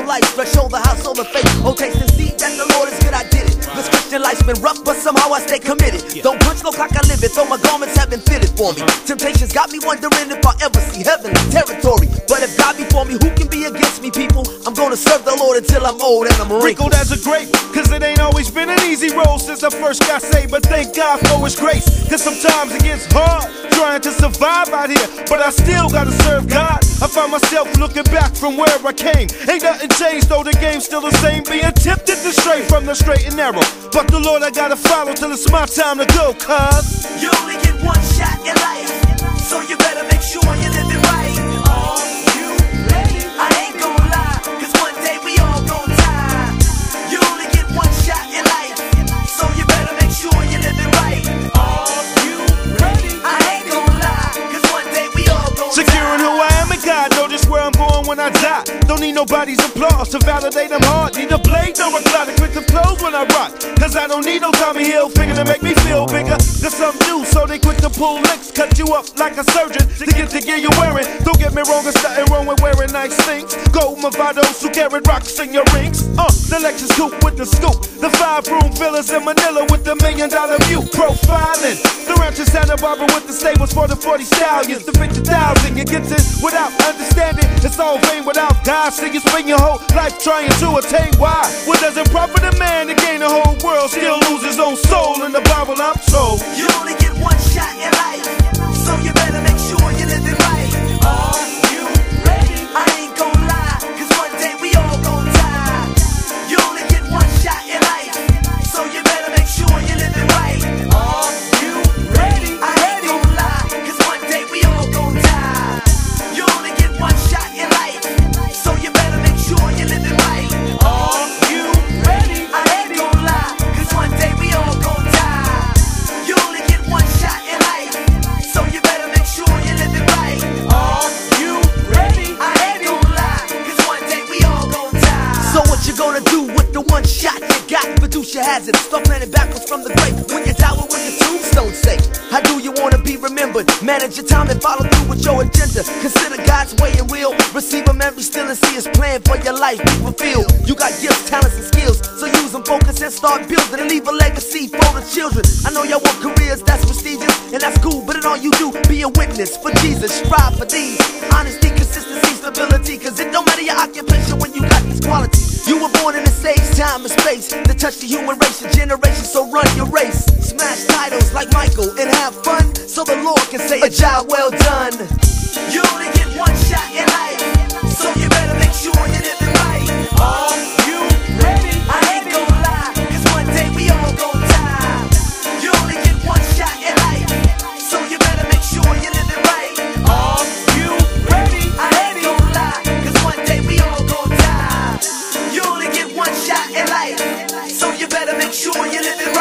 life, threshold the household of faith. Oh, taste and see that the Lord is good, I did it. This Christian life's been rough, but somehow I stay committed. Don't punch no clock, I live it, though my garments have been fitted for me. Temptations got me wondering if I ever see heavenly territory. But if God be for me, who can be against me, people? I'm gonna serve the Lord until I'm old and I'm wrinkled. Wrinkled as a grape, cause it ain't always been an easy road since I first got saved. But thank God for His grace, cause sometimes it gets hard trying to survive out here, but I still gotta serve God. I find myself looking back from where I came. Ain't nothing changed though, the game's still the same. Being tempted to stray from the straight and narrow, but the Lord I gotta follow till it's my time to go. Cause you only get one shot in life, so you better make sure you're living right. Are you ready? I ain't gonna lie, cause one day we all gon' die. You only get one shot in life, so you better make sure you're living right. Are you ready? I ain't gonna lie, cause one day we all gon' die. securing who I am in God, know just where I'm going when I die. Don't need nobody's applause to validate them hard. Need a blade, no recliner, quick to close when I rock. Cause I don't need no Tommy Hilfiger to make me feel bigger. Cause some do, so they quick to pull licks, cut you up like a surgeon to get the gear you're wearing. Don't get me wrong, there's nothing wrong with wearing nice things. Gold Movados who carry rocks in your rings. The Lexus coupe with the scoop, the 5-room villas in Manila with the $1 million view. Profiling the ranch in Santa Barbara with the stables for the 40 stallions, the 50,000. You get this without understanding, it's all vain without God. So you spend your whole life trying to attain why. What does it profit a man to gain the whole world, still lose his own soul? In the Bible I'm told you only get one shot in life, so you better make sure you're living right. Are you ready? I ain't gonna lie, cause one day we all gon' die. You only get one shot in life, so you better make sure you're living right. Are you ready? I ain't gonna lie, cause one day we all gon' die. You only get one shot in life, so you better make sure you're living right. Are you ready? I ain't gonna lie, cause one day we all gon' die. You only get one shot in life, so you better make sure you're living right. Are you ready? I ain't gonna lie, cause one day we all gon' die. So what you gonna do with the one shot you got? Produce your hazard, start planning backwards from the grave. When you die, what will your tombstone say? How do you wanna be remembered? Manage your time and follow through with your agenda. Consider God's way and will. Receive Him every still and see His plan for your life be fulfilled. You got gifts, talents, and skills, so use them, focus, and start building and leave a legacy for the children. I know y'all want careers that's prestigious, and that's cool, but in all you do, be a witness for Jesus. Strive for these: honesty, consistency, stability. Cause it don't matter your occupation when you got these qualities. You were born in this age, time, and space to touch the human race and generation, so run your race. Smash titles like Michael and have fun, so the Lord can say a job well done. You only get one shot in life, so you better make sure you're living right. Are you ready? I ain't gonna lie, cause one day we all gon' die. You only get one shot in life, so you better make sure you're living right. Are you ready? I ain't gonna lie, cause one day we all gon' die. You only get one shot in life, so you better make sure you're living right.